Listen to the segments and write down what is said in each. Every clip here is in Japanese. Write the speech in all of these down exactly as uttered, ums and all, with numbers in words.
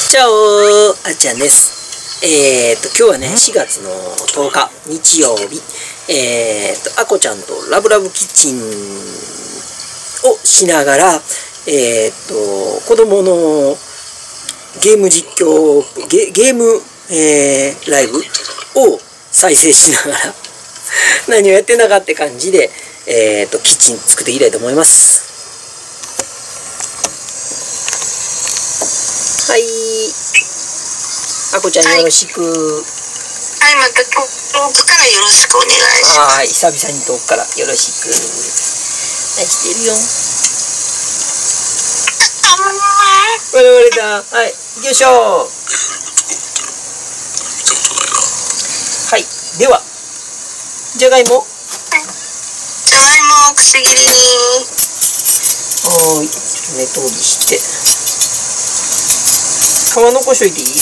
チャオー、あっちゃんです。えー、っと、今日はね、しがつのとおか、日曜日、えー、っと、あこちゃんとラブラブキッチンをしながら、えー、っと、子供のゲーム実況、ゲ、ゲーム、えー、ライブを再生しながら、何をやってんだかって感じで、えー、っと、キッチン作っていきたいと思います。はい。あこちゃんよろしく。はい、 また遠くからよろしくお願いします。 はい、久々に遠くからよろしく。はい、来てるよ。我々だ。はい、行きましょう。はい、では、じゃがいも。 じゃがいもをくし切りに。 はい、目通りして。皮残しといていい？うん。うん。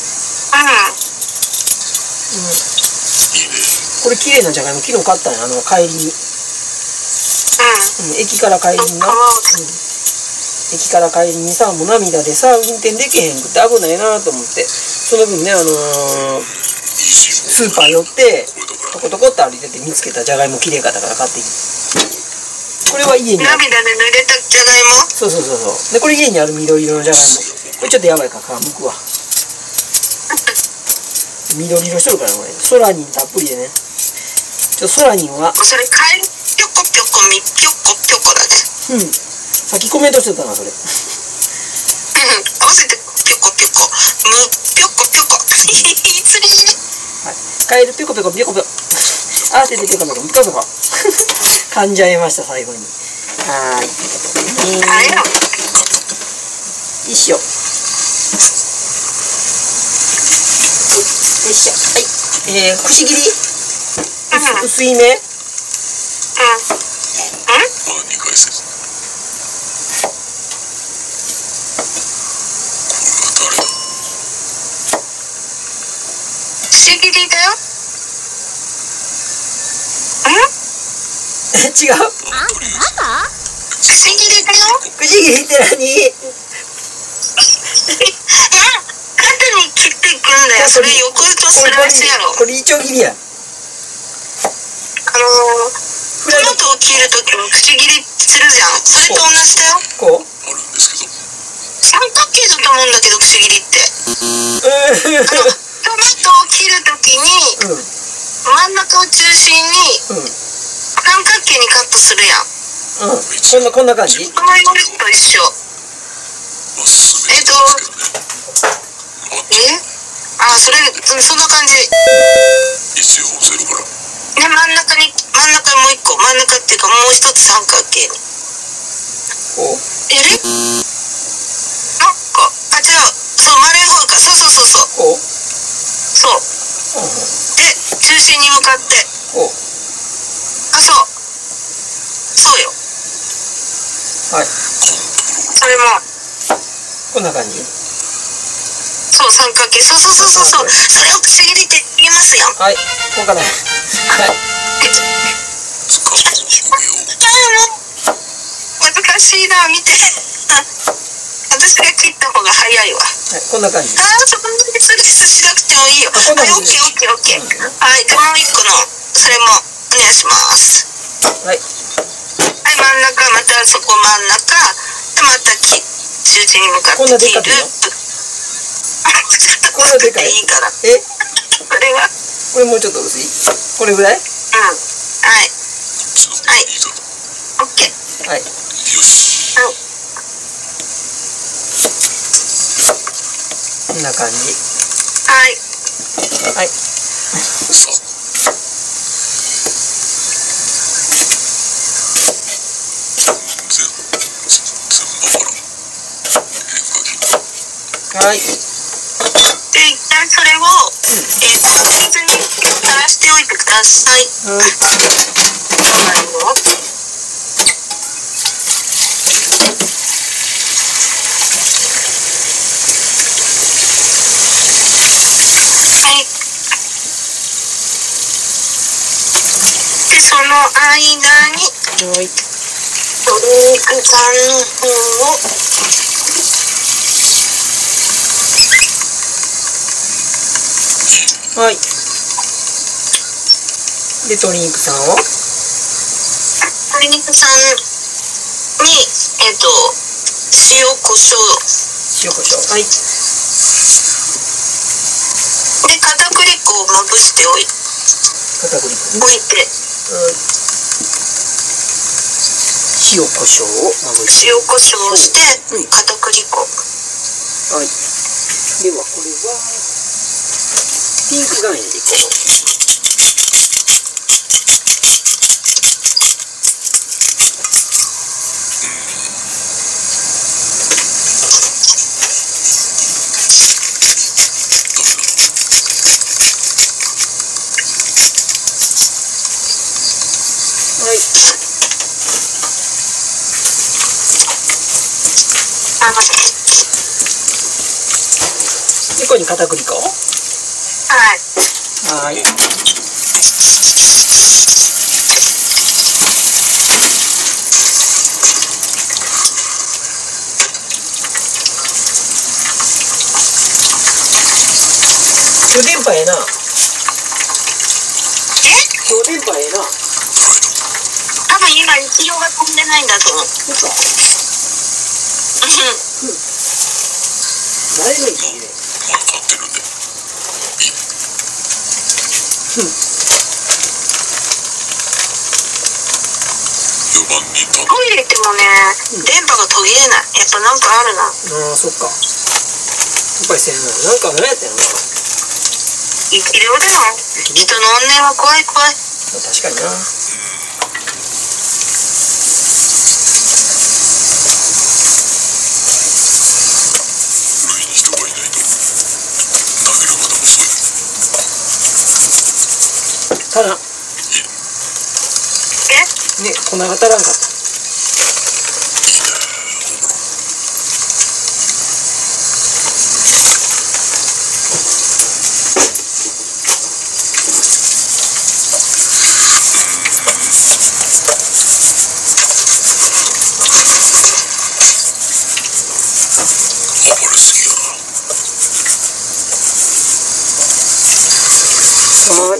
これ綺麗なじゃがいも、昨日買ったんや、あの、帰りに。うん。うん、駅から帰りにな。うん。駅から帰りにさ、もう涙でさ、運転できへんくて危ないなと思って。その分ね、あのー、スーパー寄って、トコトコって歩いてて見つけたじゃがいも綺麗かったから買っていい。これは家にある。 涙で濡れたじゃがいも？ そうそうそうそう。で、これ家にある緑色のじゃがいも。これちょっとやばいから皮むくわ。緑色しとるからね、これ。ソラニンたっぷりでね。ちょソラニンは。 それ、カエルぴょこぴょこみぴょこぴょこだね。 うん。さっきコメントしてたな、それ。うん。 合わせてぴょこぴょこ。むぴょこぴょこ。いい釣りね。 はい。カエルぴょこぴょこぴょこぴょこ。合わせてぴょこぴょこぴょこぴょこ。噛んじゃいました、最後に。はーい。えー、 あれよ。 よいしょ。よいしょ。はい。えー、くし切り、うん、薄いめ。うん。うん。 くし切りだよ。 うん？違う。 あんたバカ？くし切りだよ。 くし切りって何？ それ横糸するらしいやろ。 これイチョウ切りや。あのー、トマトを切るときもくし切りするじゃん。それと同じだよ。こう？あるんですけど。三角形だと思うんだけど、くし切りって。あの、トマトを切るときに、うん、真ん中を中心に、うん、三角形にカットするやん。 うん。こんな、こんな感じ？ このようにと一緒。えっと、え？ああ、それ、そんな感じ。一応押せるから。で、真ん中に、真ん中もう一個、真ん中っていうかもう一つ三角形に。 こう？ えれ？なんか、あ、違う。そう、丸い方か。そうそうそうそう。 こう？ そう。うん、で、中心に向かって。 こう？ あ、そう。そうよ。 はい。 それも。 こんな感じ？ そう、三角形。そうそうそうそうそう。それをくし切りって言いますよ。 はい。こうかな。はい。 難しいな、見て。私が切った方が早いわ。 はい、こんな感じ。 ああ、そこまでストレスしなくてもいいよ。はい、オッケーオッケーオッケー。はい、もう一個の、それもお願いします。 はい。 はい、真ん中、またそこ真ん中。で、また切、中心に向かって切る。 これはでかい。 いいから。 え？ これは？ これもうちょっと薄い？これぐらい？うん。 はい。はい。オッケー。 はい。よし。はい。こんな感じ。 はい。 はい。はい。 で、一旦それを、えっと、水にさらしておいてください。はい。はい。で、その間に、 はい。 鶏肉さんの方を、 はい。で、鶏肉さんを鶏肉さんに、えっと、塩、胡椒。 塩、胡椒。はい。 で、片栗粉をまぶしておいて。 片栗粉。 置いて。 はい。塩、胡椒をまぶして。 塩、胡椒をして、片栗粉。はい。 では、これは、ピンク岩塩でいこう。で、ここに片栗粉。はい。はい。今日電波ええな。 え？ 今日電波ええな。 多分今一両が飛んでないんだと思う。 そっか。 うん。 誰のいいね。 まだ買ってるんで。 うん。 よばんにトイレ行ってもね、うん、電波が途切れない。やっぱなんかあるな。 ああ、そっか。やっぱりせんな。なんか何やったよな。 生き量だよ。人の怨念は怖い怖い。 確かにな。ただ。え？ね、粉が足らんかった。はい。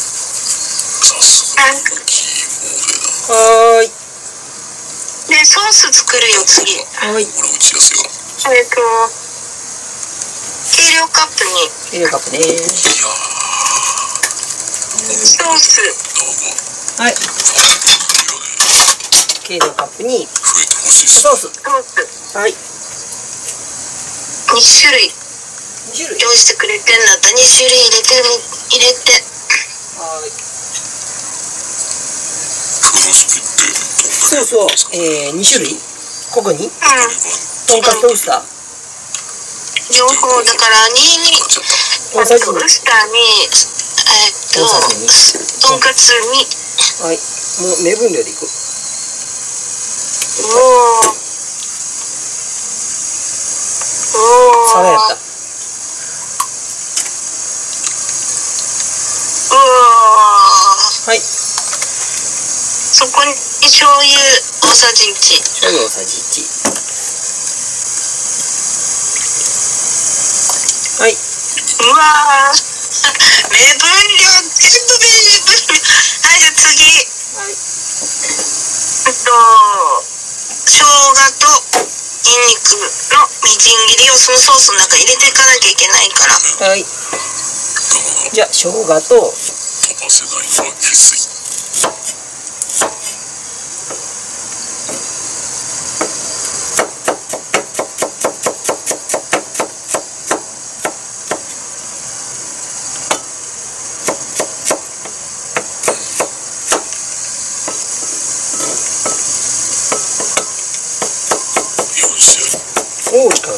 はーい。 で、ソース作るよ、次。 はい。 これ打ちやすいわ。 えっと、計量カップに。 計量カップね。 ソース。 はい。計量カップに。 増えてほしいソース。 ソース。 はい。 に種類。 に種類。 用意してくれてんだったらに種類入れて、入れて。 はい。 そうそう、えー、に種類ここに、うん、とんかつとウスター両方だからに大さじにウスターにえー、っととんかつにはいもう目分量でいくおーおーさらやったおーはいそこに醤油大さじいち。 醤油大さじいち。はい。 うわー。目分量全部目分量。はい、じゃあ次。 はい。 えっと、生姜とニンニクのみじん切りをそのソースの中に入れていかなきゃいけないから。 はい。じゃあ生姜と。 飛ばせないのはきつい。 多いかな。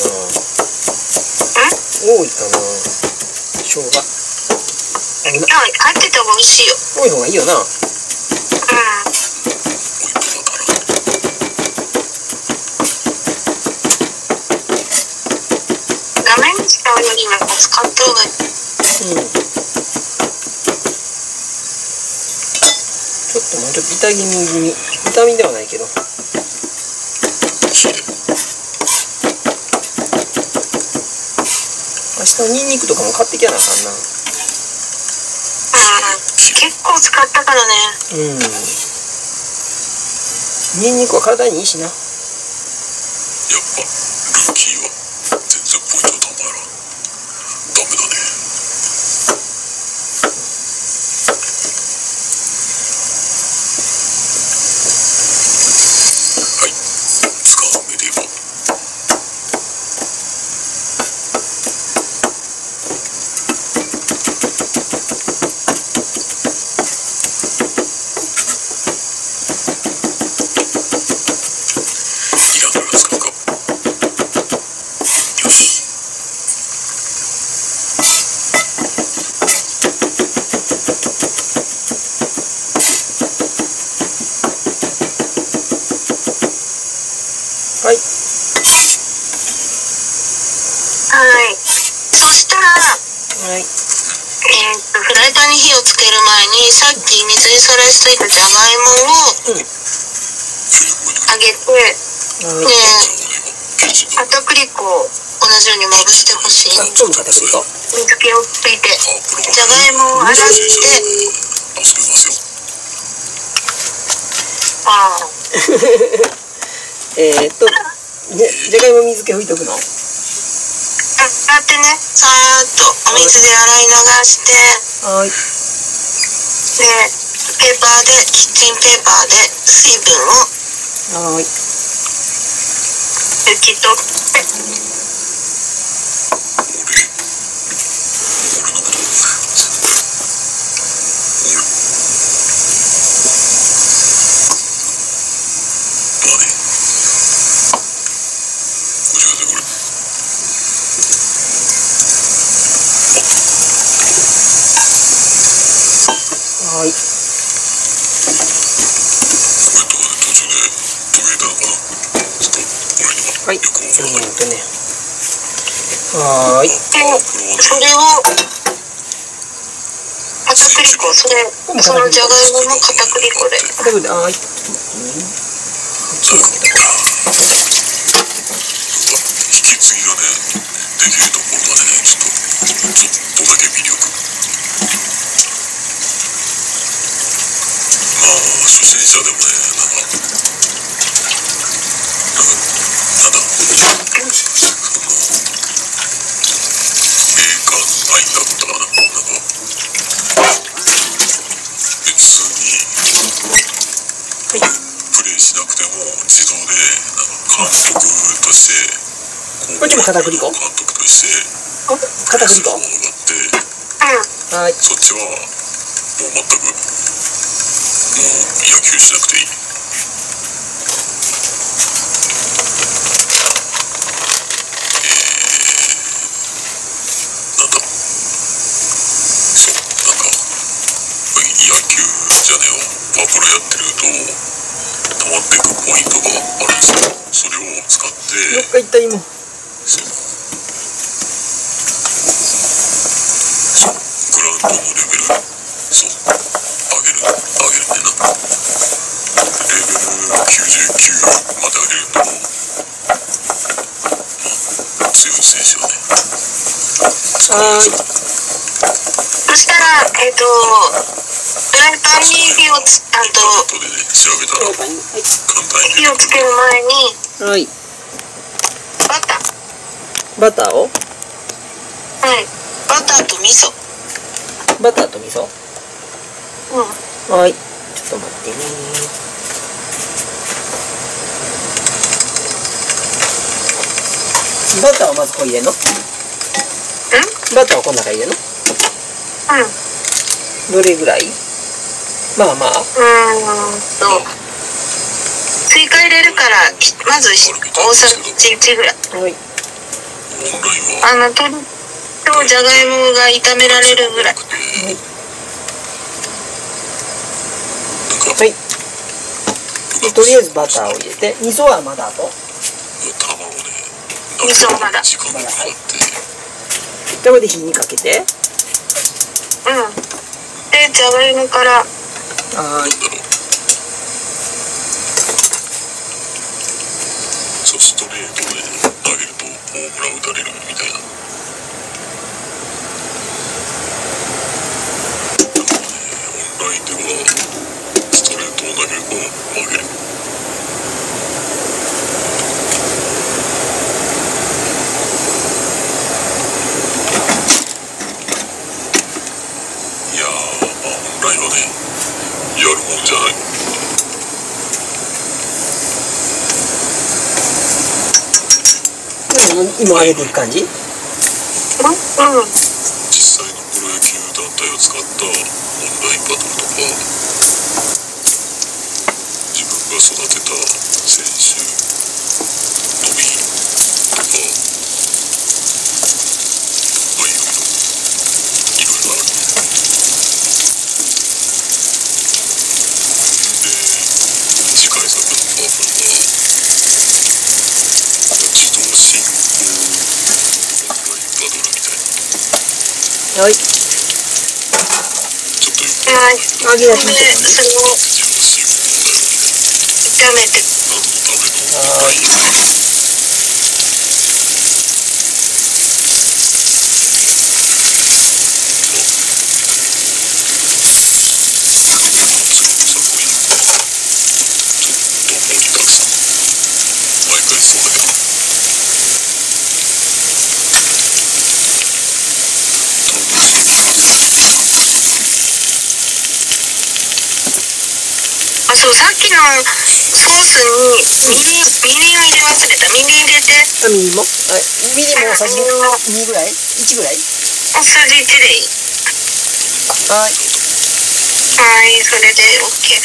多いかな。生姜。あ、今。 入ってた方が美味しいよ。 多い方がいいよな。うん。 画面に使うよりも使った方がいい。うん。 ちょっともうちょっとビタミン気味。ビタミンではないけど。明日ニンニクとかも買ってきやなあかんな。 結構使ったからね。 うん。ニンニクは体にいいしな。 やっぱルーキーは全然ポイントたまらん。ダメだね。はい、使うめでばいらないが使うか。よし。 はい。 はい。そしたら、 はい。 えー、とフライパンに火をつける前にさっき水にさらしといたじゃがいもをうん。 揚げて、 はい。 で片栗粉を同じようにまぶしてほしい。 あ、今日も片栗粉。 水気をついてじゃがいもを洗って、 遊びますよ。 ああえーっと、ね、じゃがいも水気拭いとくの？ 洗ってね、さーっとお水で洗い流して、 はい。 でペーパーでキッチンペーパーで水分をはい。 拭き取って、 はい。はい。うんとね。はーい。 でそれを片栗粉、それそのじゃがいもの片栗粉で片栗粉、はーい。 引き継ぎがね、できるところまでね、ちょっと、ちょっとだけ魅力。まあ、初心者でもね、なんか、なんだ、その、メーカーのラインだったら、なんか、別に、プレイしなくても自動で、なんか、監督として、 こっちも片栗粉？ 監督として片栗粉？ ものがあって、 はい。 そっちはもう全くもう野球しなくていい。えー、なんだろう、そう、なんか野球じゃねえわ、パワプロやってると溜まってくポイントがあるんですよ。それを使ってどっか行った今。 そう、グラウンドのレベル、そう、上げる、上げるねな。レベルきゅうじゅうきゅうまで上げると、まあ、強い選手はね、使いやすい。 そしたら、えっ、とフライパンに火をつあと後でね、調べたら簡単に火をつける前にはい。 バター、 バターを？ はい、バターと味噌、 バターと味噌？ うん、 はい。ちょっと待ってね。バターをまずこう入れんの？バターをこの中入れんの？ うん、 どれぐらい？まあまあ。 うーんと追加入れるからまず大さじいちぐらい。 はい。 オンラインはあの鶏とじゃがいもが炒められるぐらい。 はい。 なんかはい。でとりあえずバターを入れて、味噌はまだ後。 卵ね、 味噌はまだ。 時間がかかって、 でこれで火にかけて。 うん。でじゃがいもからはーい。 そう、ストレートで投げるとホームラン打たれるみたいな。なんかね、オンラじゃないの。今上げていく感じ？うん。 実際のプロ野球団体を使ったオンラインバトルとか、自分が育てた選手のみとか、まあいろいろいろいろある。で、次回作のパープルは自動進行オンラインバトルみたいな。 はい。 ちょっとよくはい。 揚げ焼きみたいなね。 それを自動進行だよみたいな。 炒めて。 何のためのはーい。 あ、そう、さっきのソースにみりん、みりんを入れ忘れた。みりん入れて。 あ、みりんも？あ、みりんも大さじにぐらい？いちぐらい？ 大さじいちでいい。 はい。 はい、それで OK。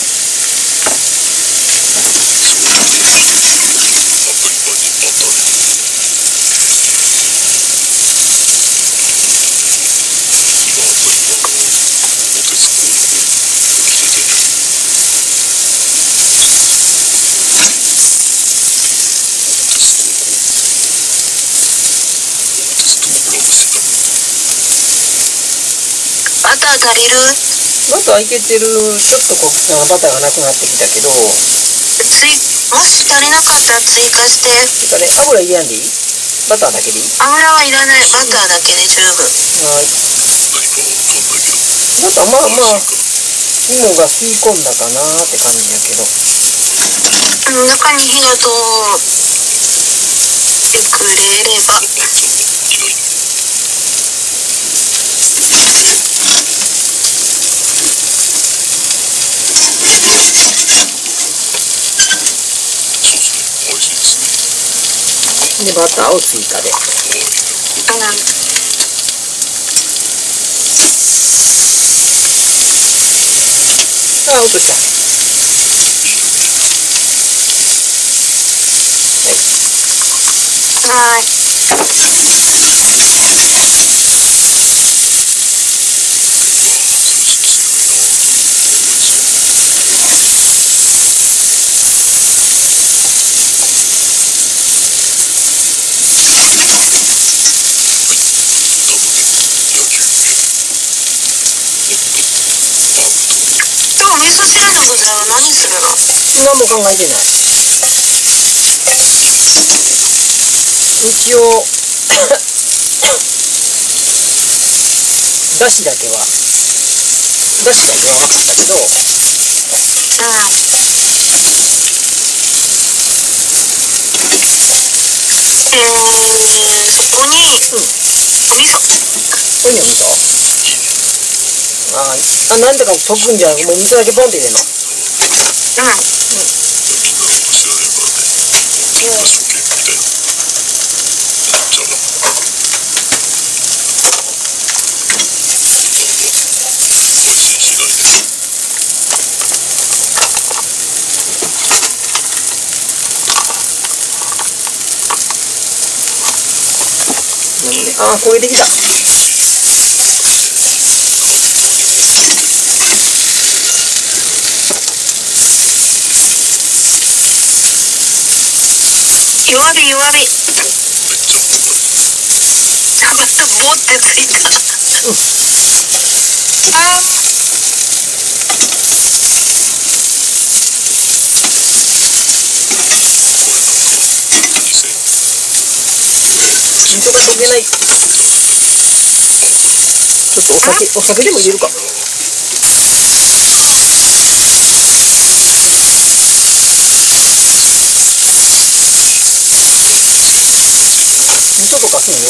バター足りる？ バターいけてる。ちょっとこうバターがなくなってきたけど、 ついもし足りなかったら追加して。 てかね、油入れやんでいい？バターだけでいい？ 油はいらない。バターだけで十分。 はい。バター、まあまあ芋が吸い込んだかなーって感じやけど、 うん、中に火が通ってくれれば。 でバターを追加で。 うん。 あ、落とした。 はい。今日味噌汁の具材は何するの？ 何も考えてない。一応だしだけはだしは言わなかったけど、 うん。えー、そこに、 うん、 味噌。 これには味噌。ああ、なんとか溶くんじゃなくて、もう味噌だけポンって入れるの？ うん。 みんなのこと知らないからね。みんな初見みたいな。じゃあな。配信しないで。 なんで、ああ、焦げてきた。 弱火弱火。 めっちゃまたボってついた。あー。 味噌が溶けない。ちょっとお酒、お酒でも入れるか。味噌とかすんよ。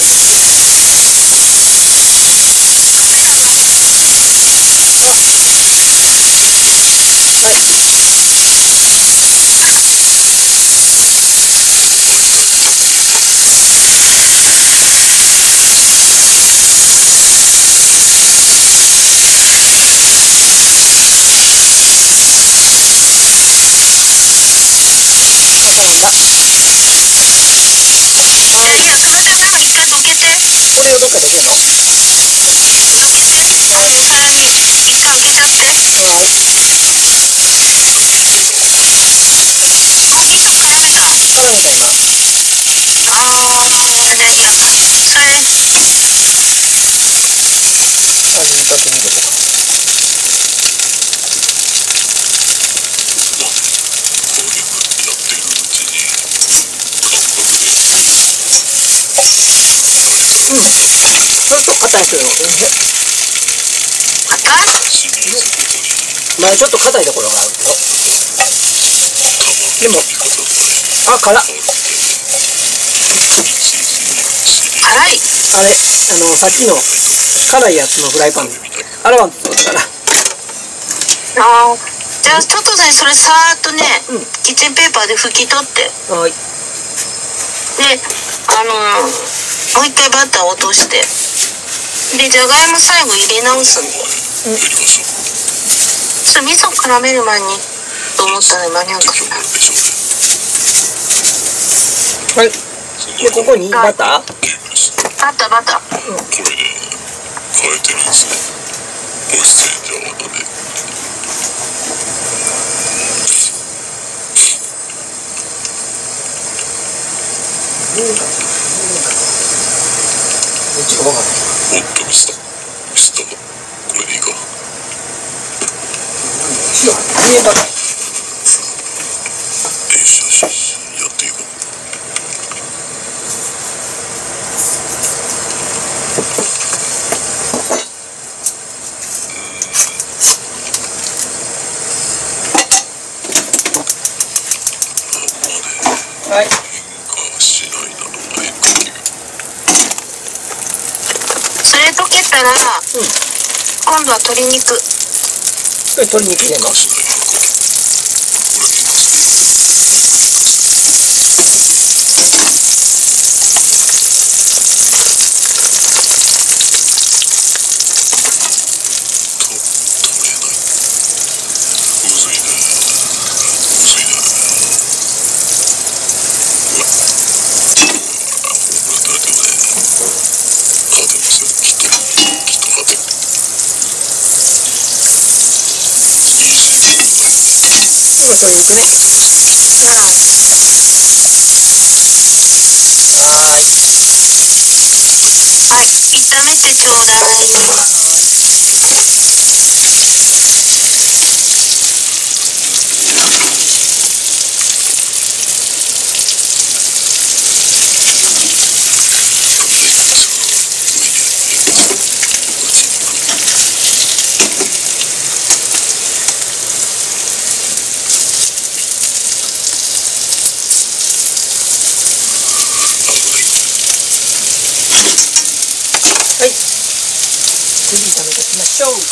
これをどっかどけんの？どけて、 あのさらに一回開けちゃって。 はい。 あ、味噌絡めた。 絡めた今。 ああ、じゃあいいや。それで味見かけ見とこうか。うん。ちょっと硬いけど、硬い？ まあちょっと硬いところがあるけど。でも、あ、辛っ。 辛い？ あれ、あの、さっきの辛いやつのフライパンで洗わんとそうだから。 ああ、じゃあちょっとね、それさーっとね、うん、キッチンペーパーで拭き取って。 はい。 で、あのー、もう一回バターを落として、で、じゃがいも最後入れ直すんで。うん。ちょっと味噌絡める前にと思ったら間に合うかな。 はい。で、ここにバター？ バター、バター。 うん。これね、変えてるんですね。ボイスチェンジャーなんで。 どっちか分かんない。 おっとミスったミスったか。これでいいか。 火が入れバター。 よしよしよし、やっていこう。 はい。 変化しないなの変化球。 それ溶けたら、うん、今度は鶏肉。 鶏肉入れます。鶏肉ね。 うん。 はーい。 はい、炒めてちょうだい。 はい。次炒めていきましょう。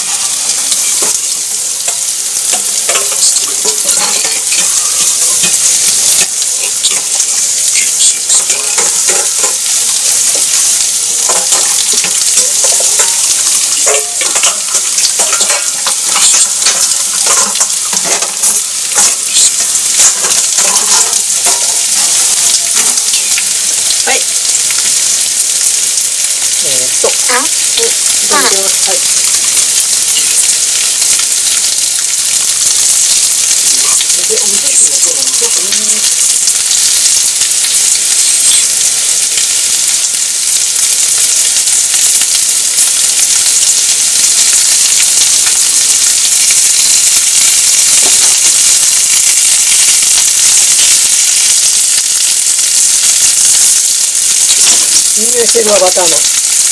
はい。えー、っと、 うん、 お、炒めてます。はい。で、お味噌汁はどうなんでしょうかね。いい匂いしてるわ、バターの。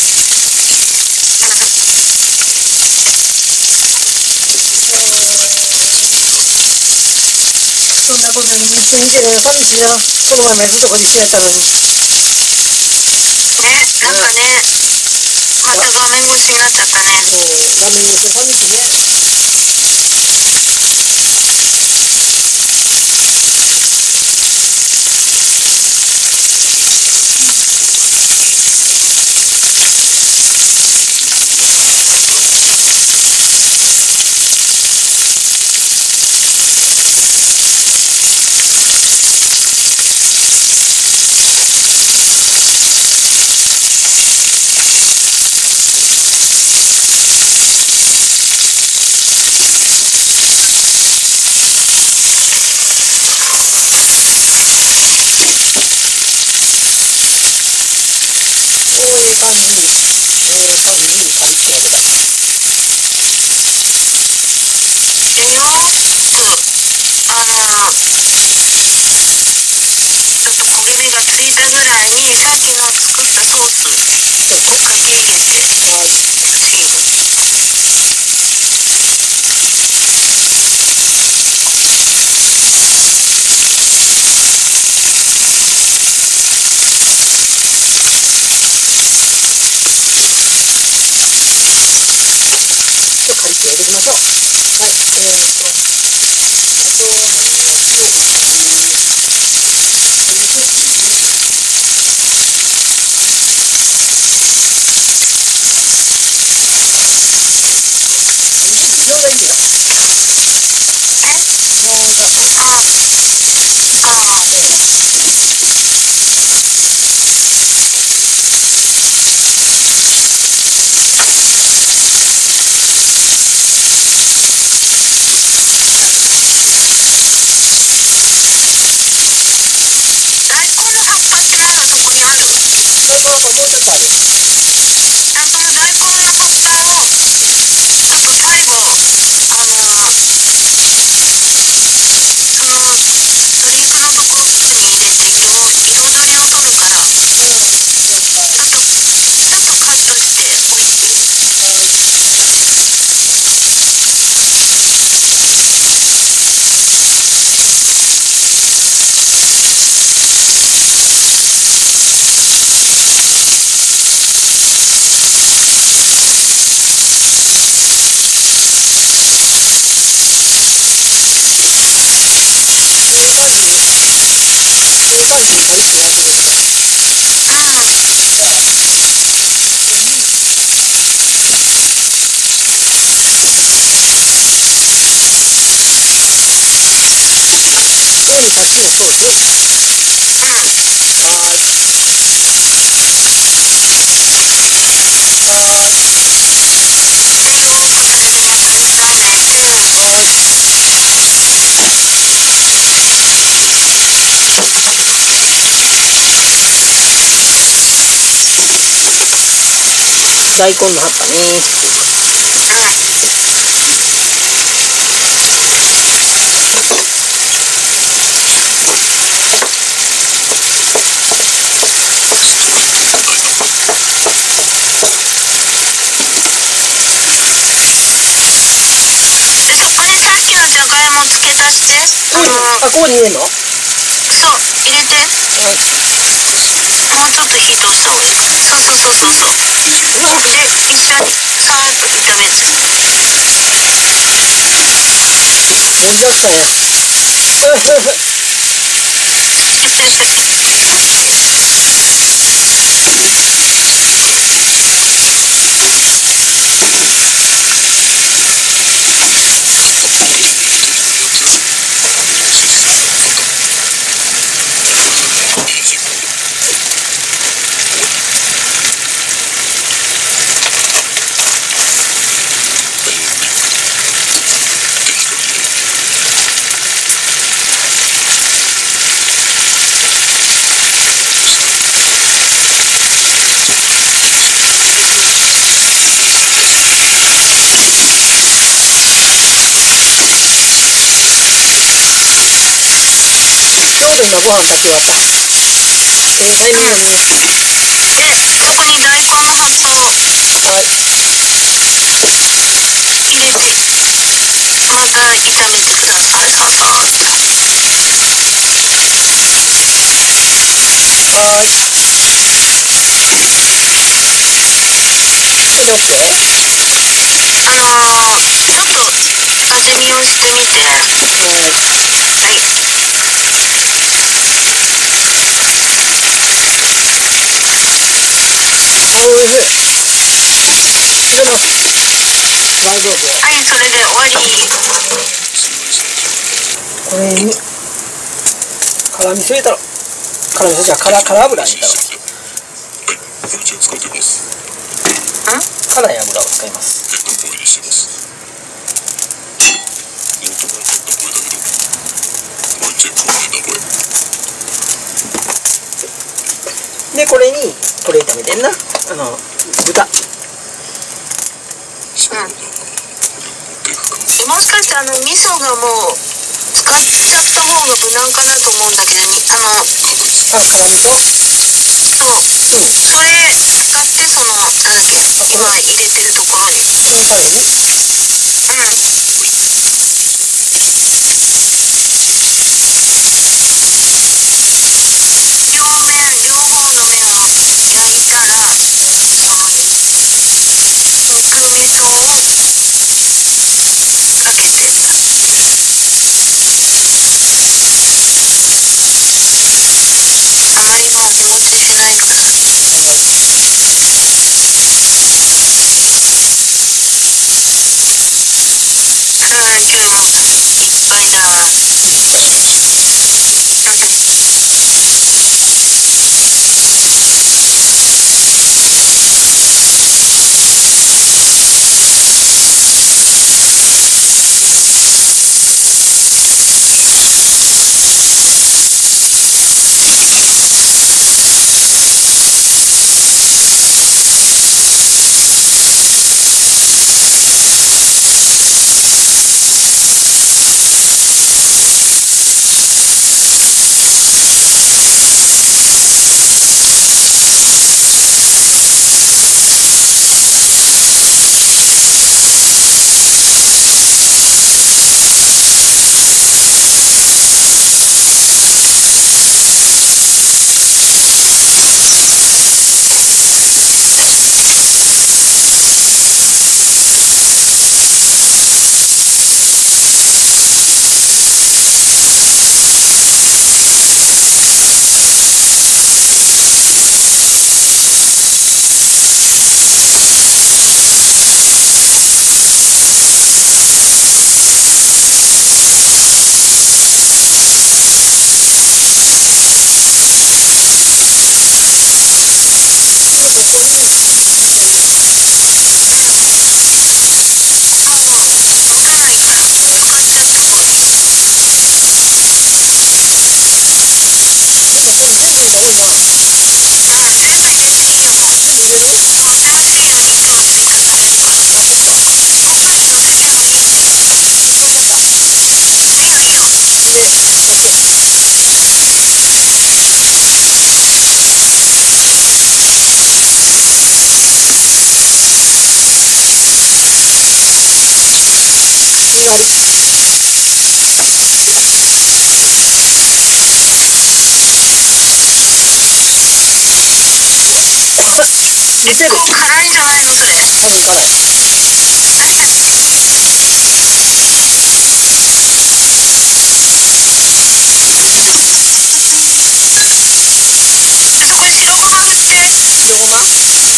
そんなことに一緒に見てるの寂しいな。この前もやつとこで一緒やったのに。ね、 なんかね、また画面越しになっちゃったね。 うん、画面越し寂しいね。 さんミリ、えー、さんミリ軽くやけた。 えよーくあのー、ちょっと焦げ目がついたぐらいにさっきの作ったソースかき入れてほしいの。 カリッと焼いていきましょう。はい、えーっと、あと何をしようかな。ちょうどいいよ。 え？ ちょうど、 ああ、ああ。大根の葉っぱってまだそこにある？ 大根の葉っぱもうちょっとある。 あ、その大根の葉っぱをちょっと最後あのその鶏肉のところに入れて色彩りを取るから、 うん、了解。 ちょっとちょっとカットしておいて。 いい感じに、いい感じにカリッと焼けてるね。 うん。 じゃあ、次に、次にさっきのソース。 うん。 はーい。はーい。 で、よーくそれでまた炒めて。 はーい。大根の葉っぱね。 うん。で、そこにさっきのじゃがいも付け足して。あのー、 あ、ここに入れんの？ そう、入れて。 はい。 もうちょっと火通した方がいい。そうそうそうそうそう。で、一緒にさーっと炒めて。 飲んじゃったね。ちょうど今ご飯炊き終わった。ええタイミングよね。 で、そこに大根の葉っぱをはい。 入れて、また炒めてください。ささーっと。 はーい。これで OK？ あのー、ちょっと味見をしてみて。はい。 あ、おいしい。入れます。はい、どうぞ。 はい、それで終わり。 これに辛味噌入れたろ。辛味噌じゃ辛辛油入れたろ。辛い油を使います。でこれにこれ炒めてんな。 あの豚。 もしかしてあの味噌がもう使っちゃった方が無難かなと思うんだけど、にあのあ、辛味噌。 そう、うん、それ使ってそのなんだっけ、今入れてるところにこのタレね。 うん。両面両方の面を焼いたら、その肉味噌をかけて。あまりもう日持ちしないから。うん、今日もいっぱいだ。うん。結構辛いんじゃないのそれ。 多分辛い。 そこに白ごま振って。 白ごま。うん。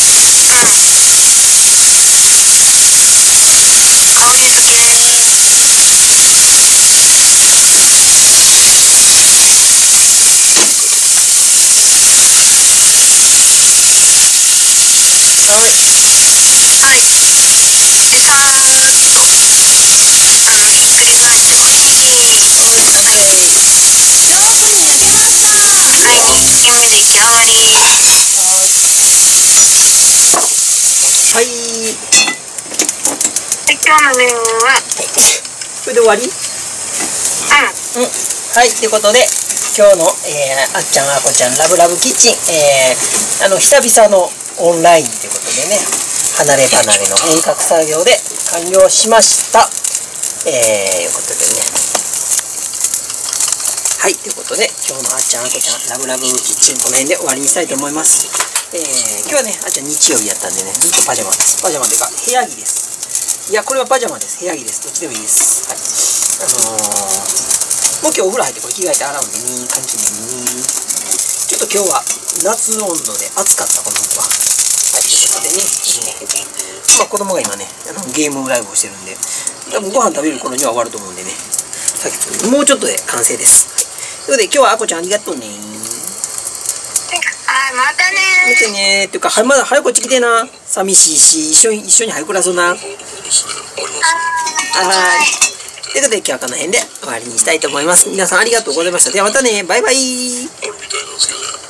香り付け。 はい。 はい。で、さーっと、あの、ひっくり返して、はい。 はい、完成。 上手に焼けました。 はい、にきゅうめ出来上がり。 はい。 で、今日のメニューは、 これで終わり？ うん。 うん。はい、ということで、今日の、えー、あっちゃん、あこちゃん、ラブラブキッチン、えー、あの、久々のオンラインということでね、離れ離れの遠隔作業で完了しました。えー、いうことでね。はい、ということで、今日のあっちゃん、あこちゃん、ラブラブキッチン、この辺で終わりにしたいと思います。えー、今日はね、あっちゃん日曜日やったんでね、ずっとパジャマです。パジャマというか、部屋着です。いや、これはパジャマです。部屋着です。どっちでもいいです。はい。あのー、もう今日お風呂入ってこれ着替えて洗うんでに、換気ねに。ちょっと今日は夏温度で暑かった、この辺は。はい、ということでね、えー、まあ子供が今ね、あのゲームライブをしてるんで、多分ご飯食べる頃には終わると思うんでね、さっきもうちょっとで完成です。はい、ということで今日はあこちゃんありがとうね。 はい、またねー。見てねー。っていうか、はまだ早くこっち来てな。寂しいし、一緒に、一緒に早く暮らそうな。はい。ということで今日はこの辺で終わりにしたいと思います。皆さんありがとうございました。ではまたね。バイバイ。